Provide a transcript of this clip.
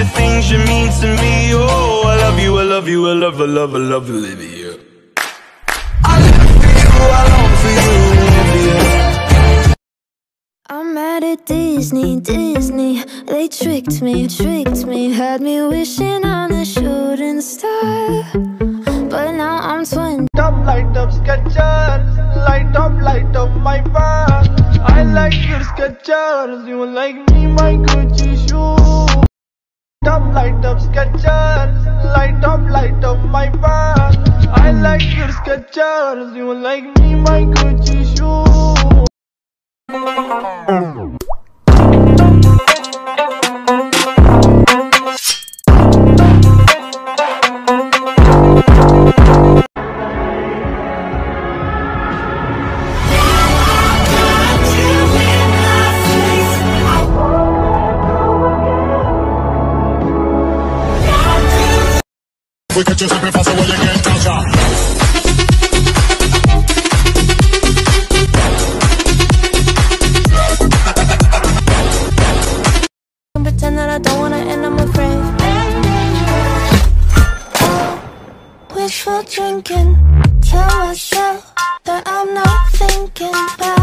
things you mean to me. Oh, I love you, I love you, I love, I love, I love you, Olivia. I live for you, I long for you, Olivia. I'm mad at Disney, Disney. They tricked me, had me wishing on a shooting star. But now I'm 20. Light up Skechers, light up my path. I like your Skechers, you like me, my Gucci shoe. Light up Skechers, light up my path. I like your Skechers, you like me, my Gucci shoe. We catch you stepping faster when you get touched. Pretend that I don't wanna and I'm afraid. Wishful drinking, tell myself that I'm not thinking back.